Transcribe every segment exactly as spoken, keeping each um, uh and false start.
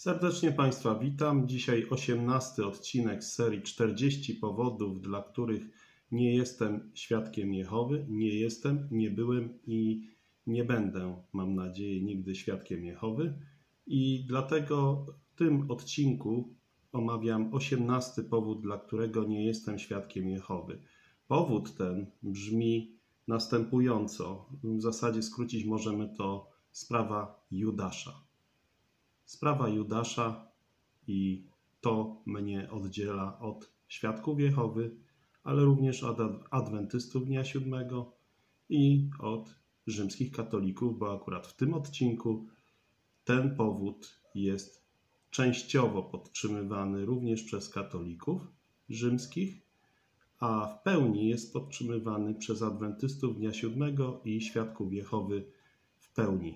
Serdecznie Państwa witam. Dzisiaj osiemnasty odcinek z serii czterdzieści powodów, dla których nie jestem świadkiem Jehowy. Nie jestem, nie byłem i nie będę, mam nadzieję, nigdy świadkiem Jehowy. I dlatego w tym odcinku omawiam osiemnasty powód, dla którego nie jestem świadkiem Jehowy. Powód ten brzmi następująco. W zasadzie skrócić możemy to sprawa Judasza. Sprawa Judasza i to mnie oddziela od świadków Jehowy, ale również od adwentystów dnia siódmego i od rzymskich katolików, bo akurat w tym odcinku ten powód jest częściowo podtrzymywany również przez katolików rzymskich, a w pełni jest podtrzymywany przez adwentystów dnia siódmego i świadków Jehowy w pełni.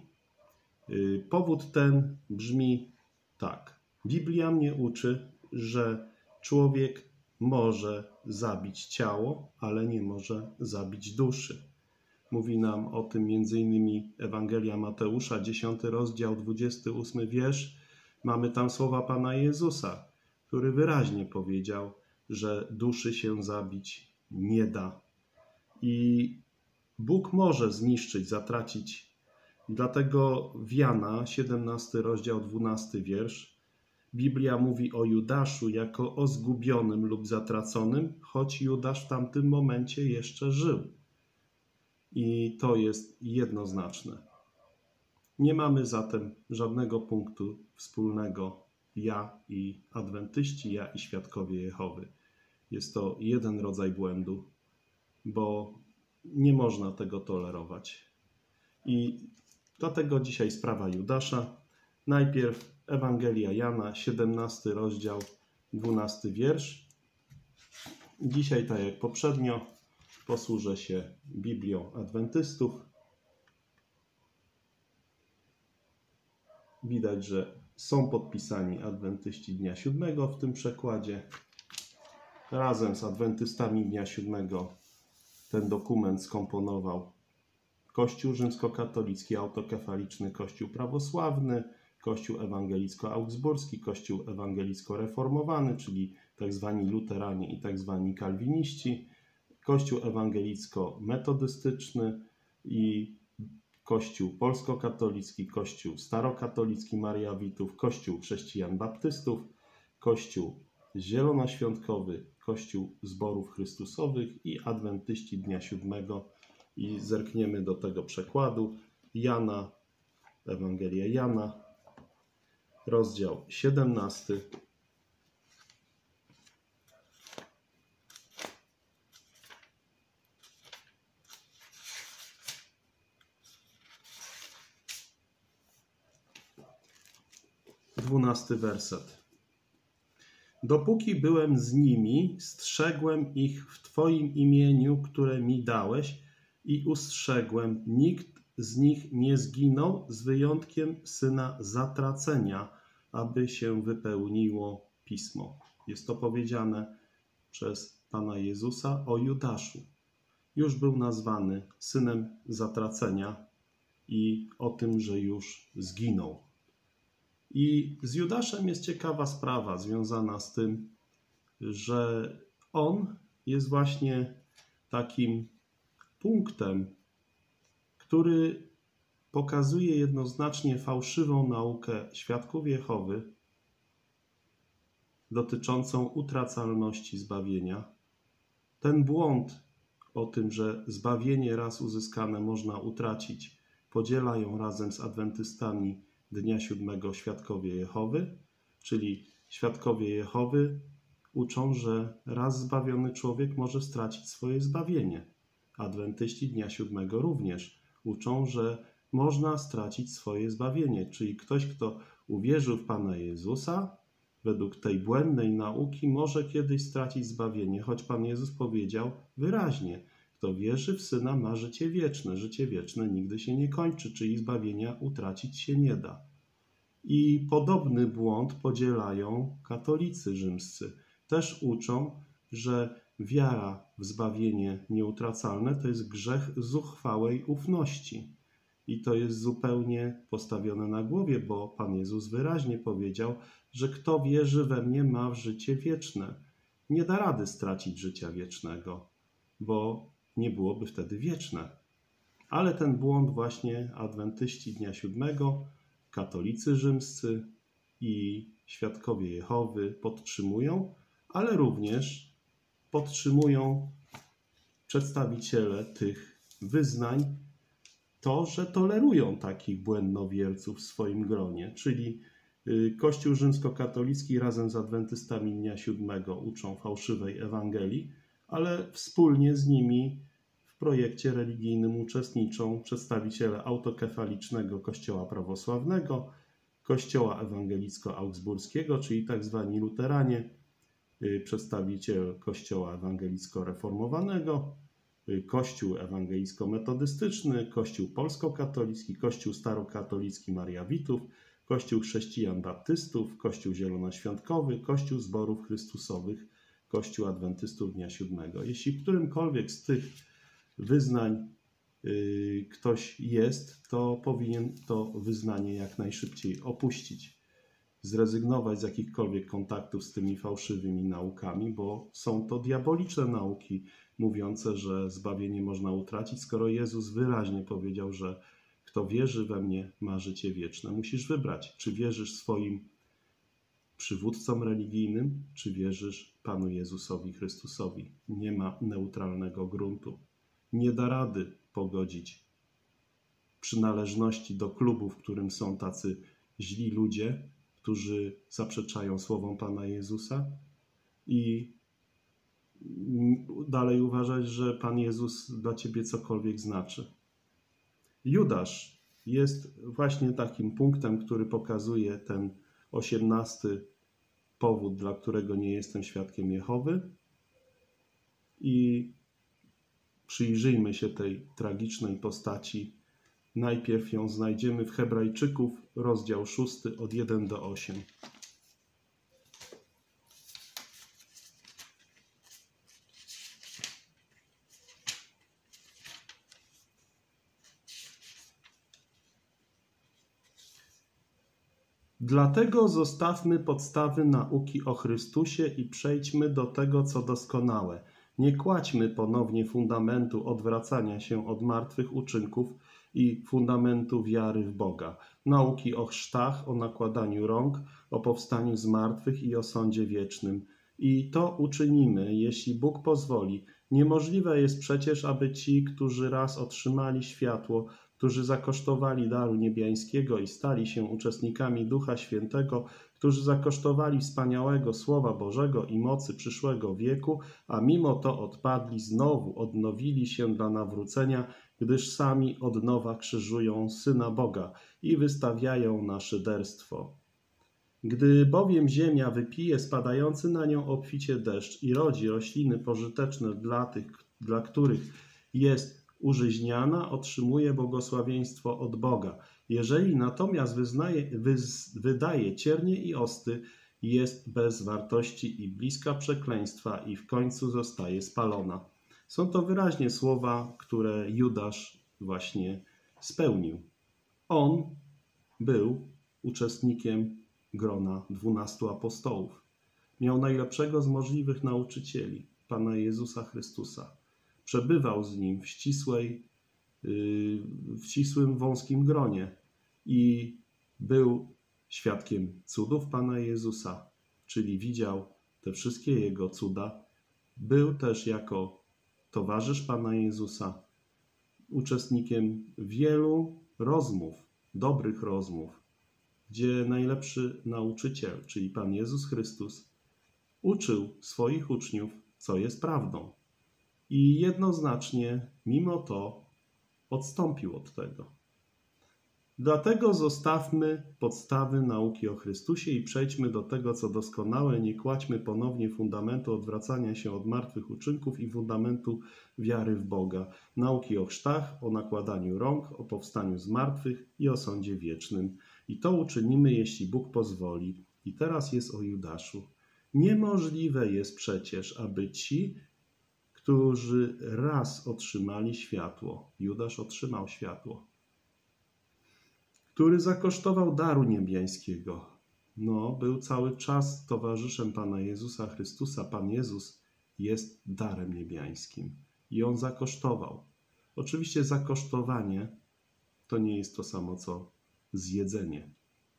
Powód ten brzmi tak. Biblia mnie uczy, że człowiek może zabić ciało, ale nie może zabić duszy. Mówi nam o tym między innymi Ewangelia Mateusza, dziesiąty rozdział, dwudziesty ósmy wiersz. Mamy tam słowa Pana Jezusa, który wyraźnie powiedział, że duszy się zabić nie da. I Bóg może zniszczyć, zatracić. Dlatego w Jana, siedemnasty rozdział, dwunasty wiersz, Biblia mówi o Judaszu jako o zgubionym lub zatraconym, choć Judasz w tamtym momencie jeszcze żył. I to jest jednoznaczne. Nie mamy zatem żadnego punktu wspólnego ja i adwentyści, ja i świadkowie Jehowy. Jest to jeden rodzaj błędu, bo nie można tego tolerować. I dlatego dzisiaj sprawa Judasza. Najpierw Ewangelia Jana, siedemnasty rozdział, dwunasty wiersz. Dzisiaj, tak jak poprzednio, posłużę się Biblią adwentystów. Widać, że są podpisani adwentyści dnia siódmego w tym przekładzie. Razem z adwentystami dnia siódmego ten dokument skomponował Kościół rzymskokatolicki, autokefaliczny Kościół prawosławny, Kościół ewangelicko-augsburski, Kościół ewangelicko-reformowany, czyli tak zwani luteranie i tak zwani kalwiniści, Kościół ewangelicko-metodystyczny i Kościół polskokatolicki, Kościół starokatolicki Mariawitów, Kościół chrześcijan baptystów, Kościół zielonoświątkowy, Kościół zborów chrystusowych i adwentyści dnia siódmego. I zerkniemy do tego przekładu. Jana, Ewangelia Jana, rozdział siedemnasty. Dwunasty werset. Dopóki byłem z nimi, strzegłem ich w Twoim imieniu, które mi dałeś, i ustrzegłem, nikt z nich nie zginął, z wyjątkiem syna zatracenia, aby się wypełniło Pismo. Jest to powiedziane przez Pana Jezusa o Judaszu. Już był nazwany synem zatracenia i o tym, że już zginął. I z Judaszem jest ciekawa sprawa związana z tym, że on jest właśnie takim punktem, który pokazuje jednoznacznie fałszywą naukę świadków Jehowy dotyczącą utracalności zbawienia. Ten błąd o tym, że zbawienie raz uzyskane można utracić, podzielają razem z adwentystami dnia siódmego świadkowie Jehowy, czyli świadkowie Jehowy uczą, że raz zbawiony człowiek może stracić swoje zbawienie. Adwentyści dnia siódmego również uczą, że można stracić swoje zbawienie, czyli ktoś, kto uwierzył w Pana Jezusa, według tej błędnej nauki może kiedyś stracić zbawienie, choć Pan Jezus powiedział wyraźnie, kto wierzy w Syna ma życie wieczne. Życie wieczne nigdy się nie kończy, czyli zbawienia utracić się nie da. I podobny błąd podzielają katolicy rzymscy. Też uczą, że wiara w zbawienie nieutracalne to jest grzech zuchwałej ufności. I to jest zupełnie postawione na głowie, bo Pan Jezus wyraźnie powiedział, że kto wierzy we mnie, ma życie wieczne. Nie da rady stracić życia wiecznego, bo nie byłoby wtedy wieczne. Ale ten błąd właśnie adwentyści Dnia Siódmego, katolicy rzymscy i świadkowie Jehowy podtrzymują, ale również podtrzymują przedstawiciele tych wyznań to, że tolerują takich błędnowierców w swoim gronie, czyli Kościół rzymskokatolicki razem z adwentystami Dnia Siódmego uczą fałszywej Ewangelii, ale wspólnie z nimi w projekcie religijnym uczestniczą przedstawiciele autokefalicznego Kościoła prawosławnego, Kościoła ewangelicko-augsburskiego, czyli tak zwani luteranie, przedstawiciel Kościoła ewangelicko-reformowanego, Kościół ewangelicko-metodystyczny, Kościół polskokatolicki, Kościół starokatolicki Mariawitów, Kościół chrześcijan baptystów, Kościół zielonoświątkowy, Kościół zborów chrystusowych, Kościół adwentystów Dnia Siódmego. Jeśli w którymkolwiek z tych wyznań yy, ktoś jest, to powinien to wyznanie jak najszybciej opuścić, zrezygnować z jakichkolwiek kontaktów z tymi fałszywymi naukami, bo są to diaboliczne nauki mówiące, że zbawienie można utracić, skoro Jezus wyraźnie powiedział, że kto wierzy we mnie, ma życie wieczne. Musisz wybrać, czy wierzysz swoim przywódcom religijnym, czy wierzysz Panu Jezusowi Chrystusowi. Nie ma neutralnego gruntu. Nie da rady pogodzić przynależności do klubu, w którym są tacy źli ludzie, którzy zaprzeczają słowom Pana Jezusa, i dalej uważać, że Pan Jezus dla ciebie cokolwiek znaczy. Judasz jest właśnie takim punktem, który pokazuje ten osiemnasty powód, dla którego nie jestem świadkiem Jehowy. I przyjrzyjmy się tej tragicznej postaci. Najpierw ją znajdziemy w Hebrajczyków, rozdział szósty, od pierwszego do ósmego. Dlatego zostawmy podstawy nauki o Chrystusie i przejdźmy do tego, co doskonałe. Nie kładźmy ponownie fundamentu odwracania się od martwych uczynków i fundamentu wiary w Boga, nauki o chrztach, o nakładaniu rąk, o powstaniu z martwych i o sądzie wiecznym. I to uczynimy, jeśli Bóg pozwoli. Niemożliwe jest przecież, aby ci, którzy raz otrzymali światło, którzy zakosztowali daru niebiańskiego i stali się uczestnikami Ducha Świętego, którzy zakosztowali wspaniałego Słowa Bożego i mocy przyszłego wieku, a mimo to odpadli, znowu odnowili się dla nawrócenia, gdyż sami od nowa krzyżują Syna Boga i wystawiają na szyderstwo. Gdy bowiem ziemia wypije spadający na nią obficie deszcz i rodzi rośliny pożyteczne dla tych, dla których jest użyźniana, otrzymuje błogosławieństwo od Boga. Jeżeli natomiast wyznaje, wyz, wydaje ciernie i osty, jest bez wartości i bliska przekleństwa i w końcu zostaje spalona. Są to wyraźnie słowa, które Judasz właśnie spełnił. On był uczestnikiem grona dwunastu apostołów. Miał najlepszego z możliwych nauczycieli, Pana Jezusa Chrystusa. Przebywał z nim w ścisłej, w ścisłym, wąskim gronie i był świadkiem cudów Pana Jezusa, czyli widział te wszystkie Jego cuda. Był też jako towarzysz Pana Jezusa uczestnikiem wielu rozmów, dobrych rozmów, gdzie najlepszy nauczyciel, czyli Pan Jezus Chrystus, uczył swoich uczniów, co jest prawdą. I jednoznacznie, mimo to, odstąpił od tego. Dlatego zostawmy podstawy nauki o Chrystusie i przejdźmy do tego, co doskonałe. Nie kładźmy ponownie fundamentu odwracania się od martwych uczynków i fundamentu wiary w Boga. Nauki o chrztach, o nakładaniu rąk, o powstaniu z martwych i o sądzie wiecznym. I to uczynimy, jeśli Bóg pozwoli. I teraz jest o Judaszu. Niemożliwe jest przecież, aby ci, którzy raz otrzymali światło, Judasz otrzymał światło, który zakosztował daru niebiańskiego. No, był cały czas towarzyszem Pana Jezusa Chrystusa. Pan Jezus jest darem niebiańskim i On zakosztował. Oczywiście zakosztowanie to nie jest to samo, co zjedzenie.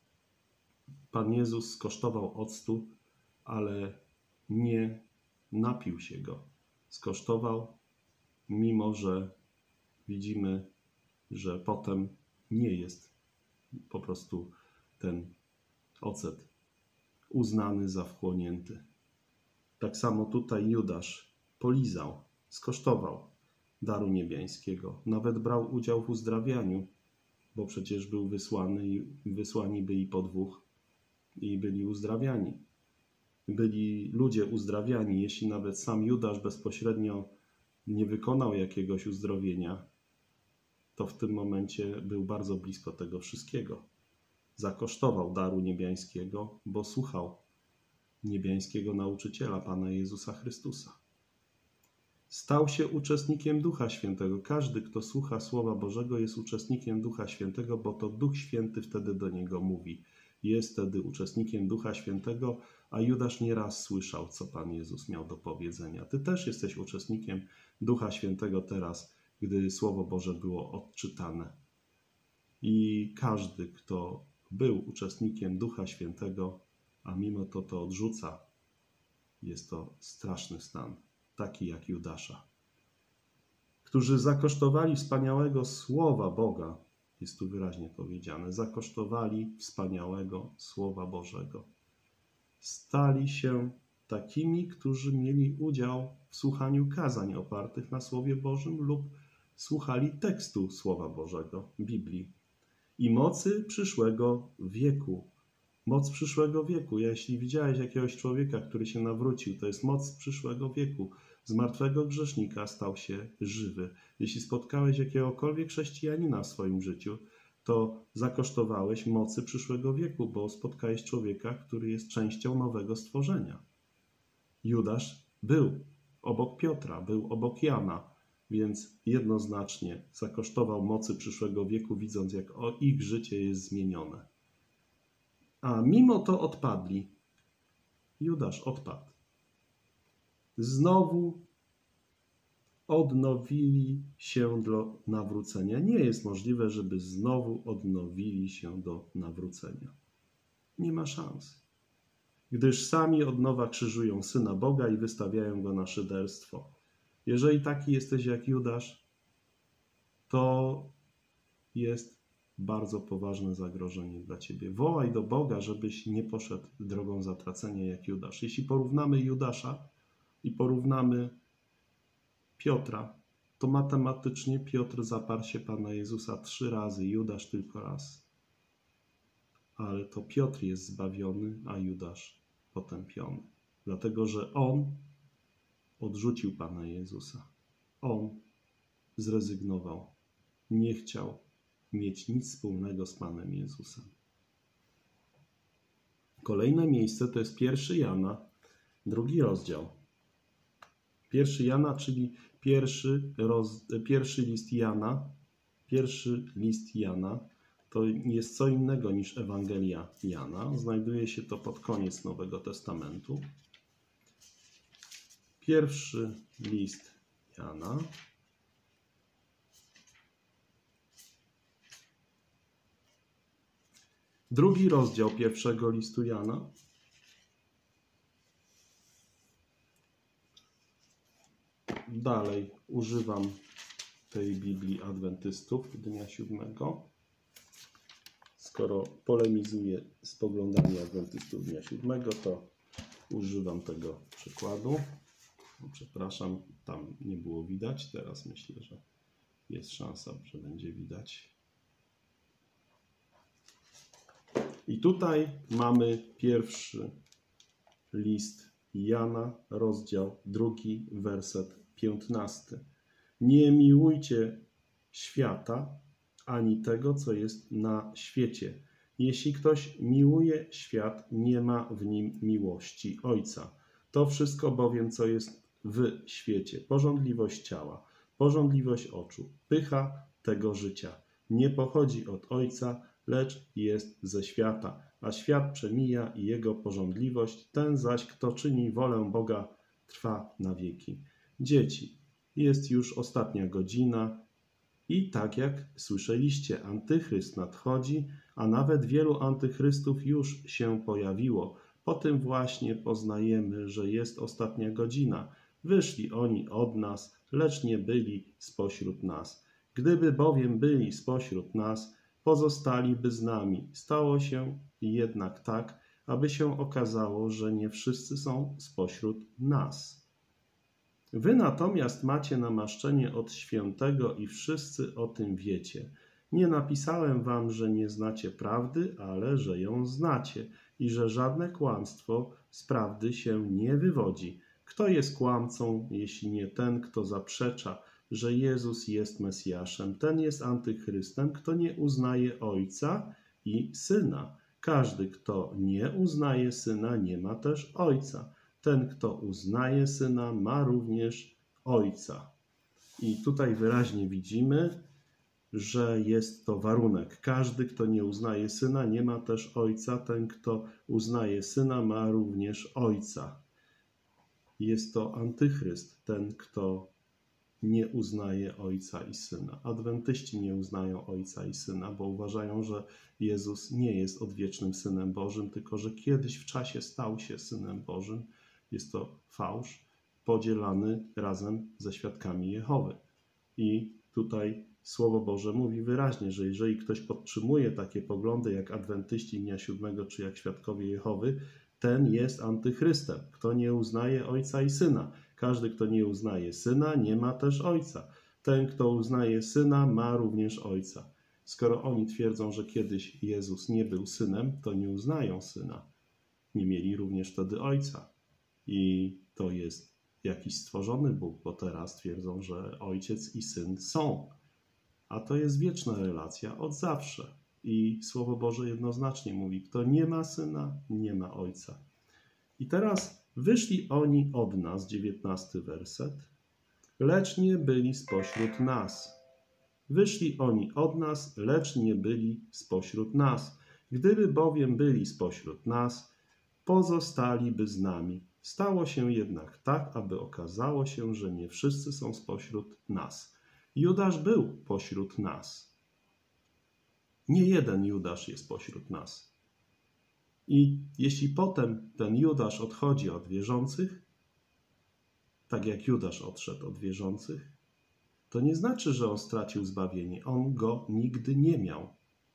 Pan Jezus skosztował octu, ale nie napił się go. Skosztował, mimo że widzimy, że potem nie jest po prostu ten ocet uznany za wchłonięty. Tak samo tutaj Judasz polizał, skosztował daru niebiańskiego. Nawet brał udział w uzdrawianiu, bo przecież był wysłany i wysłani byli po dwóch i byli uzdrawiani. Byli ludzie uzdrawiani, jeśli nawet sam Judasz bezpośrednio nie wykonał jakiegoś uzdrowienia, to w tym momencie był bardzo blisko tego wszystkiego. Zakosztował daru niebiańskiego, bo słuchał niebiańskiego nauczyciela, Pana Jezusa Chrystusa. Stał się uczestnikiem Ducha Świętego. Każdy, kto słucha Słowa Bożego, jest uczestnikiem Ducha Świętego, bo to Duch Święty wtedy do niego mówi. Jest wtedy uczestnikiem Ducha Świętego, a Judasz nieraz słyszał, co Pan Jezus miał do powiedzenia. Ty też jesteś uczestnikiem Ducha Świętego teraz, gdy Słowo Boże było odczytane. I każdy, kto był uczestnikiem Ducha Świętego, a mimo to to odrzuca, jest to straszny stan, taki jak Judasza. Którzy zakosztowali wspaniałego Słowa Boga, jest tu wyraźnie powiedziane, zakosztowali wspaniałego Słowa Bożego. Stali się takimi, którzy mieli udział w słuchaniu kazań opartych na Słowie Bożym lub słuchali tekstu Słowa Bożego, Biblii. I mocy przyszłego wieku. Moc przyszłego wieku. Jeśli widziałeś jakiegoś człowieka, który się nawrócił, to jest moc przyszłego wieku. Z martwego grzesznika stał się żywy. Jeśli spotkałeś jakiegokolwiek chrześcijanina w swoim życiu, to zakosztowałeś mocy przyszłego wieku, bo spotkałeś człowieka, który jest częścią nowego stworzenia. Judasz był obok Piotra, był obok Jana, więc jednoznacznie zakosztował mocy przyszłego wieku, widząc, jak ich życie jest zmienione. A mimo to odpadli. Judasz odpadł. Znowu odnowili się do nawrócenia. Nie jest możliwe, żeby znowu odnowili się do nawrócenia. Nie ma szans. Gdyż sami od nowa krzyżują Syna Boga i wystawiają Go na szyderstwo. Jeżeli taki jesteś jak Judasz, to jest bardzo poważne zagrożenie dla ciebie. Wołaj do Boga, żebyś nie poszedł drogą zatracenia jak Judasz. Jeśli porównamy Judasza i porównamy Piotra, to matematycznie Piotr zaparł się Pana Jezusa trzy razy, Judasz tylko raz. Ale to Piotr jest zbawiony, a Judasz potępiony. Dlatego, że on odrzucił Pana Jezusa. On zrezygnował. Nie chciał mieć nic wspólnego z Panem Jezusem. Kolejne miejsce to jest pierwszy Jana, drugi rozdział. Pierwszy Jana, czyli pierwszy, roz, pierwszy list Jana. Pierwszy list Jana to jest co innego niż Ewangelia Jana. Znajduje się to pod koniec Nowego Testamentu. Pierwszy list Jana. Drugi rozdział pierwszego listu Jana. Dalej używam tej Biblii Adwentystów Dnia Siódmego. Skoro polemizuję z poglądami Adwentystów Dnia Siódmego, to używam tego przykładu. Przepraszam, tam nie było widać. Teraz myślę, że jest szansa, że będzie widać. I tutaj mamy pierwszy list Jana, rozdział drugi, werset piętnasty. Nie miłujcie świata, ani tego, co jest na świecie. Jeśli ktoś miłuje świat, nie ma w nim miłości Ojca. To wszystko bowiem, co jest w świecie, pożądliwość ciała, pożądliwość oczu, pycha tego życia, nie pochodzi od Ojca, lecz jest ze świata, a świat przemija i jego pożądliwość, ten zaś, kto czyni wolę Boga, trwa na wieki. Dzieci, jest już ostatnia godzina i tak jak słyszeliście, antychryst nadchodzi, a nawet wielu antychrystów już się pojawiło. Po tym właśnie poznajemy, że jest ostatnia godzina. Wyszli oni od nas, lecz nie byli spośród nas. Gdyby bowiem byli spośród nas, pozostaliby z nami. Stało się jednak tak, aby się okazało, że nie wszyscy są spośród nas. Wy natomiast macie namaszczenie od świętego i wszyscy o tym wiecie. Nie napisałem wam, że nie znacie prawdy, ale że ją znacie i że żadne kłamstwo z prawdy się nie wywodzi. Kto jest kłamcą, jeśli nie ten, kto zaprzecza, że Jezus jest Mesjaszem? Ten jest antychrystem, kto nie uznaje Ojca i Syna. Każdy, kto nie uznaje Syna, nie ma też Ojca. Ten, kto uznaje Syna, ma również Ojca. I tutaj wyraźnie widzimy, że jest to warunek. Każdy, kto nie uznaje Syna, nie ma też Ojca. Ten, kto uznaje Syna, ma również Ojca. Jest to antychryst, ten, kto nie uznaje Ojca i Syna. Adwentyści nie uznają Ojca i Syna, bo uważają, że Jezus nie jest odwiecznym Synem Bożym, tylko że kiedyś w czasie stał się Synem Bożym. Jest to fałsz podzielany razem ze świadkami Jehowy. I tutaj Słowo Boże mówi wyraźnie, że jeżeli ktoś podtrzymuje takie poglądy jak adwentyści dnia siódmego czy jak świadkowie Jehowy, ten jest antychrystem, kto nie uznaje Ojca i Syna. Każdy, kto nie uznaje Syna, nie ma też Ojca. Ten, kto uznaje Syna, ma również Ojca. Skoro oni twierdzą, że kiedyś Jezus nie był Synem, to nie uznają Syna. Nie mieli również wtedy Ojca. I to jest jakiś stworzony Bóg, bo teraz twierdzą, że Ojciec i Syn są. A to jest wieczna relacja od zawsze. I Słowo Boże jednoznacznie mówi, kto nie ma Syna, nie ma Ojca. I teraz wyszli oni od nas, dziewiętnasty werset, lecz nie byli spośród nas. Wyszli oni od nas, lecz nie byli spośród nas. Gdyby bowiem byli spośród nas, pozostaliby z nami. Stało się jednak tak, aby okazało się, że nie wszyscy są spośród nas. Judasz był pośród nas. Nie jeden Judasz jest pośród nas. I jeśli potem ten Judasz odchodzi od wierzących, tak jak Judasz odszedł od wierzących, to nie znaczy, że on stracił zbawienie. On go nigdy nie miał.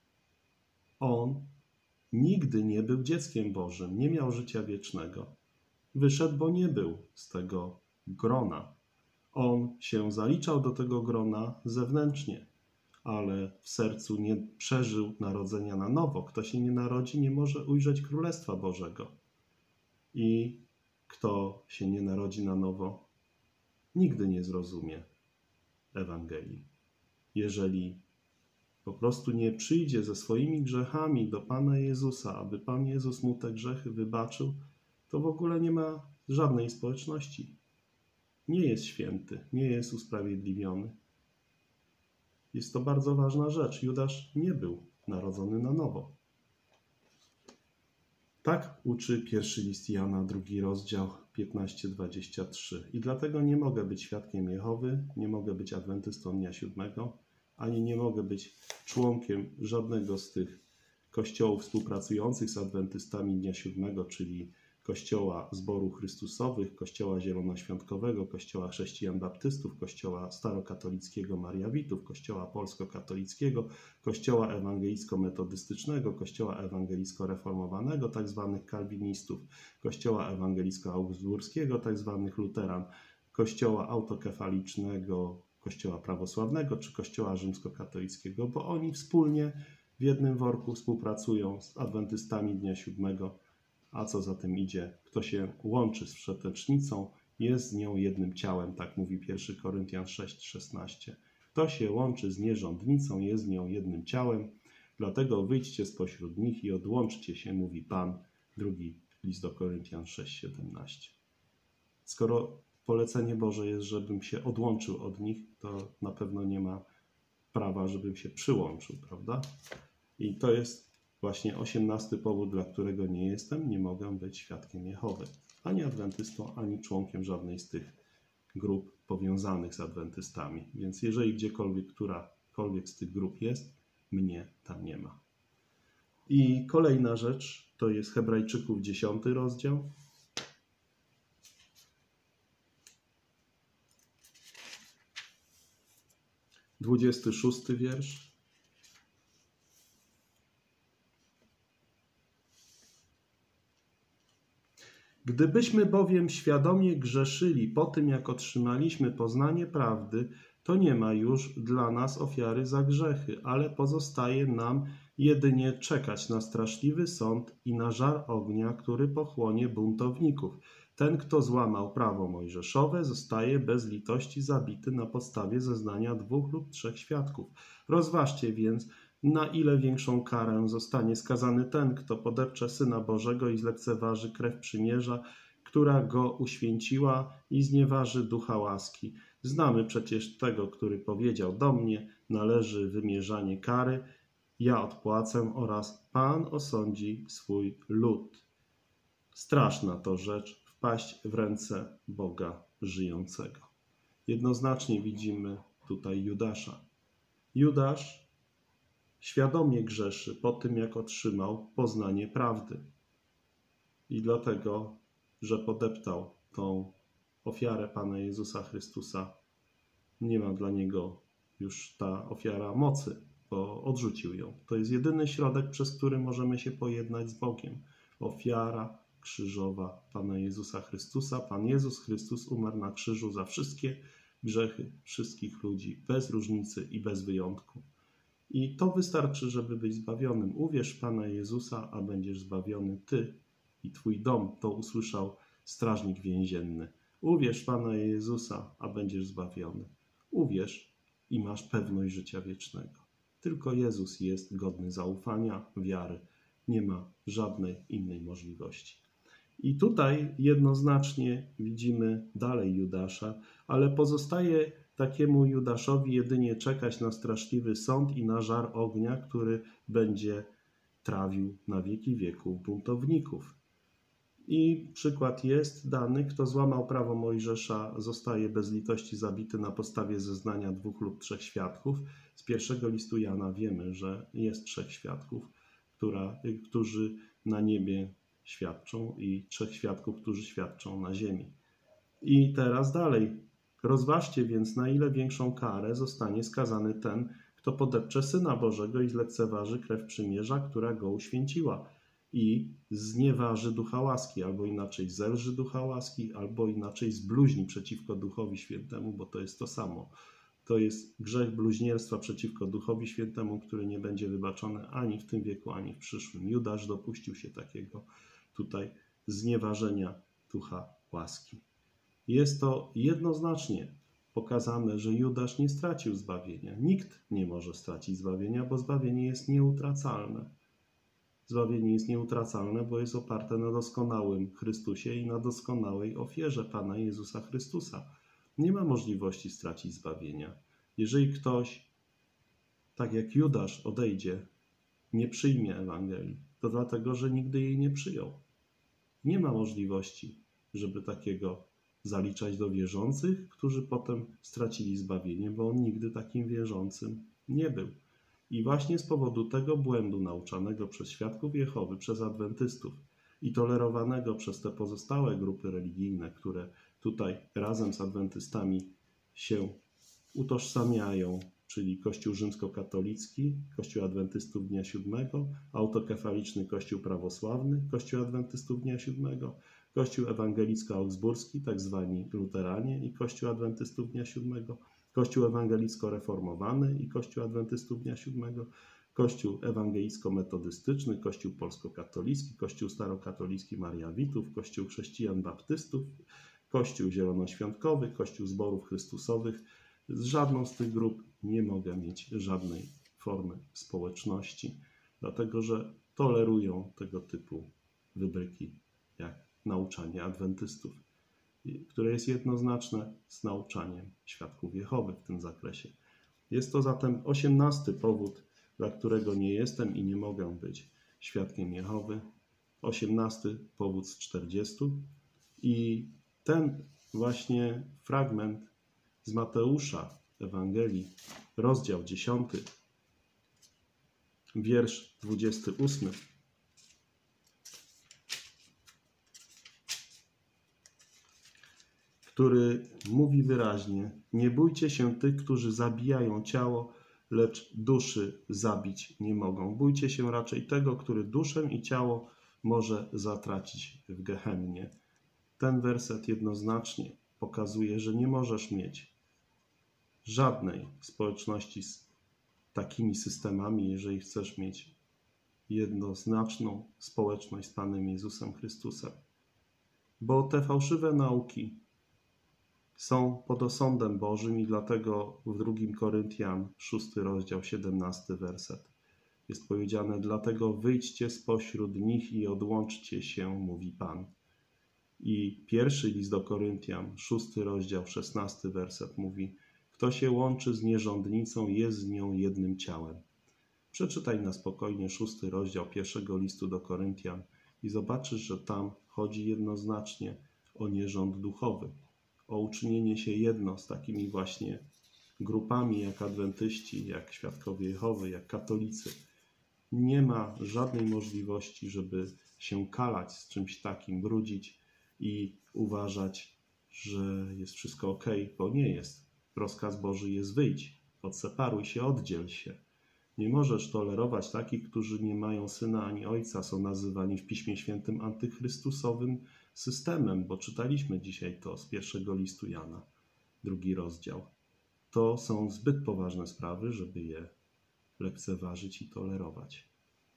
On nigdy nie był dzieckiem Bożym, nie miał życia wiecznego. Wyszedł, bo nie był z tego grona. On się zaliczał do tego grona zewnętrznie, ale w sercu nie przeżył narodzenia na nowo. Kto się nie narodzi, nie może ujrzeć Królestwa Bożego. I kto się nie narodzi na nowo, nigdy nie zrozumie Ewangelii. Jeżeli po prostu nie przyjdzie ze swoimi grzechami do Pana Jezusa, aby Pan Jezus mu te grzechy wybaczył, to w ogóle nie ma żadnej społeczności. Nie jest święty, nie jest usprawiedliwiony. Jest to bardzo ważna rzecz. Judasz nie był narodzony na nowo. Tak uczy pierwszy list Jana, drugi rozdział, piętnaście dwadzieścia trzy. I dlatego nie mogę być świadkiem Jehowy, nie mogę być adwentystą dnia siódmego, ani nie mogę być członkiem żadnego z tych kościołów współpracujących z adwentystami dnia siódmego, czyli Kościoła Zboru Chrystusowych, Kościoła Zielonoświątkowego, Kościoła Chrześcijan Baptystów, Kościoła Starokatolickiego Mariawitów, Kościoła Polsko-Katolickiego, Kościoła Ewangelicko-Metodystycznego, Kościoła Ewangelicko-Reformowanego, tak zwanych Kalwinistów, Kościoła Ewangelicko-Augsburskiego, tak zwanych Luteran, Kościoła Autokefalicznego, Kościoła Prawosławnego czy Kościoła Rzymskokatolickiego, bo oni wspólnie w jednym worku współpracują z adwentystami dnia siódmego, a co za tym idzie, kto się łączy z wszetecznicą, jest z nią jednym ciałem, tak mówi pierwszy Koryntian sześć szesnaście. Kto się łączy z nierządnicą, jest z nią jednym ciałem, dlatego wyjdźcie spośród nich i odłączcie się, mówi Pan, drugi list do Koryntian sześć siedemnaście. Skoro polecenie Boże jest, żebym się odłączył od nich, to na pewno nie ma prawa, żebym się przyłączył, prawda? I to jest właśnie osiemnasty powód, dla którego nie jestem, nie mogę być świadkiem Jehowy. Ani adwentystą, ani członkiem żadnej z tych grup powiązanych z adwentystami. Więc jeżeli gdziekolwiek, którakolwiek z tych grup jest, mnie tam nie ma. I kolejna rzecz to jest Hebrajczyków dziesiąty rozdział. dwudziesty szósty wiersz. Gdybyśmy bowiem świadomie grzeszyli po tym, jak otrzymaliśmy poznanie prawdy, to nie ma już dla nas ofiary za grzechy, ale pozostaje nam jedynie czekać na straszliwy sąd i na żar ognia, który pochłonie buntowników. Ten, kto złamał prawo mojżeszowe, zostaje bez litości zabity na podstawie zeznania dwóch lub trzech świadków. Rozważcie więc, na ile większą karę zostanie skazany ten, kto podepcze Syna Bożego i zlekceważy krew przymierza, która go uświęciła i znieważy ducha łaski. Znamy przecież tego, który powiedział do mnie, należy wymierzanie kary, ja odpłacę oraz Pan osądzi swój lud. Straszna to rzecz, wpaść w ręce Boga żyjącego. Jednoznacznie widzimy tutaj Judasza. Judasz świadomie grzeszy po tym, jak otrzymał poznanie prawdy. I dlatego, że podeptał tą ofiarę Pana Jezusa Chrystusa, nie ma dla niego już ta ofiara mocy, bo odrzucił ją. To jest jedyny środek, przez który możemy się pojednać z Bogiem. Ofiara krzyżowa Pana Jezusa Chrystusa. Pan Jezus Chrystus umarł na krzyżu za wszystkie grzechy wszystkich ludzi, bez różnicy i bez wyjątku. I to wystarczy, żeby być zbawionym. Uwierz w Pana Jezusa, a będziesz zbawiony ty i twój dom. To usłyszał strażnik więzienny. Uwierz w Pana Jezusa, a będziesz zbawiony. Uwierz i masz pewność życia wiecznego. Tylko Jezus jest godny zaufania, wiary. Nie ma żadnej innej możliwości. I tutaj jednoznacznie widzimy dalej Judasza, ale pozostaje takiemu Judaszowi jedynie czekać na straszliwy sąd i na żar ognia, który będzie trawił na wieki wieków buntowników. I przykład jest dany, kto złamał prawo Mojżesza, zostaje bez litości zabity na podstawie zeznania dwóch lub trzech świadków. Z pierwszego listu Jana wiemy, że jest trzech świadków, która, którzy na niebie świadczą i trzech świadków, którzy świadczą na ziemi. I teraz dalej. Rozważcie więc, na ile większą karę zostanie skazany ten, kto podepcze Syna Bożego i zlekceważy krew przymierza, która go uświęciła i znieważy ducha łaski, albo inaczej zelży ducha łaski, albo inaczej zbluźni przeciwko Duchowi Świętemu, bo to jest to samo. To jest grzech bluźnierstwa przeciwko Duchowi Świętemu, który nie będzie wybaczony ani w tym wieku, ani w przyszłym. Judasz dopuścił się takiego tutaj znieważenia ducha łaski. Jest to jednoznacznie pokazane, że Judasz nie stracił zbawienia. Nikt nie może stracić zbawienia, bo zbawienie jest nieutracalne. Zbawienie jest nieutracalne, bo jest oparte na doskonałym Chrystusie i na doskonałej ofierze Pana Jezusa Chrystusa. Nie ma możliwości stracić zbawienia. Jeżeli ktoś, tak jak Judasz, odejdzie, nie przyjmie Ewangelii, to dlatego, że nigdy jej nie przyjął. Nie ma możliwości, żeby takiego zaliczać do wierzących, którzy potem stracili zbawienie, bo on nigdy takim wierzącym nie był. I właśnie z powodu tego błędu nauczanego przez świadków Jehowy, przez adwentystów i tolerowanego przez te pozostałe grupy religijne, które tutaj razem z adwentystami się utożsamiają, czyli Kościół rzymskokatolicki, Kościół adwentystów dnia siódmego, autokefaliczny Kościół prawosławny, Kościół adwentystów dnia siódmego, Kościół ewangelicko-augsburski, tak zwani luteranie i Kościół adwentystów dnia siódmego, Kościół ewangelicko-reformowany i Kościół adwentystów dnia siódmego, Kościół ewangelicko-metodystyczny, Kościół polsko-katolicki, Kościół starokatolicki Mariawitów, Kościół chrześcijan baptystów, Kościół zielonoświątkowy, Kościół zborów chrystusowych. Z żadną z tych grup nie mogę mieć żadnej formy społeczności, dlatego że tolerują tego typu wybryki jak nauczanie adwentystów, które jest jednoznaczne z nauczaniem świadków Jehowy w tym zakresie. Jest to zatem osiemnasty powód, dla którego nie jestem i nie mogę być świadkiem Jehowy. osiemnasty powód z czterdziestu. I ten właśnie fragment z Mateusza Ewangelii, rozdział dziesiąty, wiersz dwudziesty ósmy. Który mówi wyraźnie: nie bójcie się tych, którzy zabijają ciało, lecz duszy zabić nie mogą. Bójcie się raczej tego, który duszę i ciało może zatracić w Gehennie. Ten werset jednoznacznie pokazuje, że nie możesz mieć żadnej społeczności z takimi systemami, jeżeli chcesz mieć jednoznaczną społeczność z Panem Jezusem Chrystusem. Bo te fałszywe nauki są pod osądem Bożym i dlatego w drugim Koryntian, szósty rozdział, siedemnasty werset jest powiedziane: dlatego wyjdźcie spośród nich i odłączcie się, mówi Pan. I pierwszy list do Koryntian, szósty rozdział, szesnasty werset mówi: kto się łączy z nierządnicą, jest z nią jednym ciałem. Przeczytaj na spokojnie szósty rozdział pierwszego listu do Koryntian i zobaczysz, że tam chodzi jednoznacznie o nierząd duchowy, o uczynienie się jedno z takimi właśnie grupami jak adwentyści, jak świadkowie Jehowy, jak katolicy. Nie ma żadnej możliwości, żeby się kalać z czymś takim, brudzić i uważać, że jest wszystko ok, bo nie jest. Rozkaz Boży jest: wyjdź, odseparuj się, oddziel się. Nie możesz tolerować takich, którzy nie mają syna ani ojca, są nazywani w Piśmie Świętym antychrystusowym systemem, bo czytaliśmy dzisiaj to z pierwszego listu Jana, drugi rozdział. To są zbyt poważne sprawy, żeby je lekceważyć i tolerować.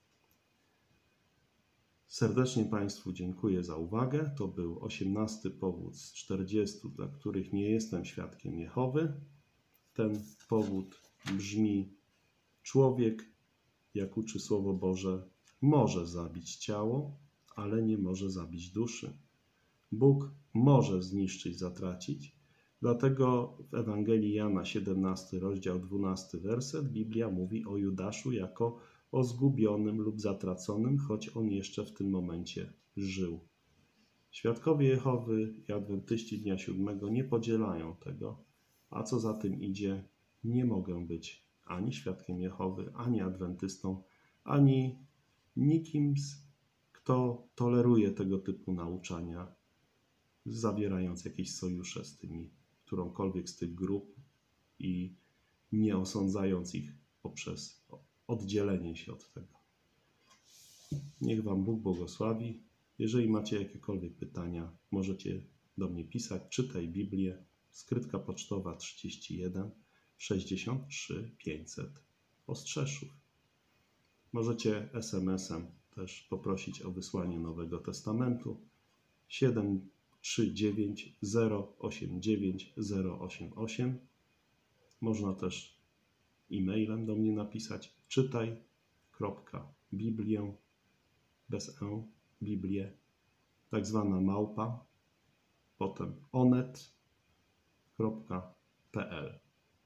Serdecznie Państwu dziękuję za uwagę. To był osiemnasty powód z czterdziestu, dla których nie jestem świadkiem Jehowy. Ten powód brzmi: człowiek, jak uczy Słowo Boże, może zabić ciało, ale nie może zabić duszy. Bóg może zniszczyć, zatracić. Dlatego w Ewangelii Jana, siedemnasty rozdział, dwunasty werset, Biblia mówi o Judaszu jako o zgubionym lub zatraconym, choć on jeszcze w tym momencie żył. Świadkowie Jehowy i adwentyści dnia siódmego nie podzielają tego, a co za tym idzie, nie mogę być ani świadkiem Jehowy, ani adwentystą, ani nikim, kto toleruje tego typu nauczania, zawierając jakieś sojusze z tymi, którąkolwiek z tych grup i nie osądzając ich poprzez oddzielenie się od tego. Niech Wam Bóg błogosławi. Jeżeli macie jakiekolwiek pytania, możecie do mnie pisać. Czytaj Biblię, skrytka pocztowa trzydzieści jeden sześćdziesiąt trzy pięćset, Ostrzeszów. Możecie es em esem też poprosić o wysłanie Nowego Testamentu siedem trzy dziewięć zero osiem dziewięć zero osiem osiem. Można też e-mailem do mnie napisać czytaj.biblię bez e, Biblię, tak zwana małpa, potem onet kropka pe el.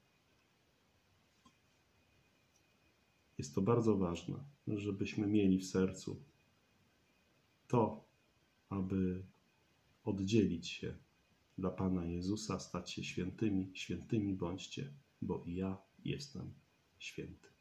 Jest to bardzo ważne, żebyśmy mieli w sercu to, aby oddzielić się dla Pana Jezusa, stać się świętymi. Świętymi bądźcie, bo i ja jestem święty.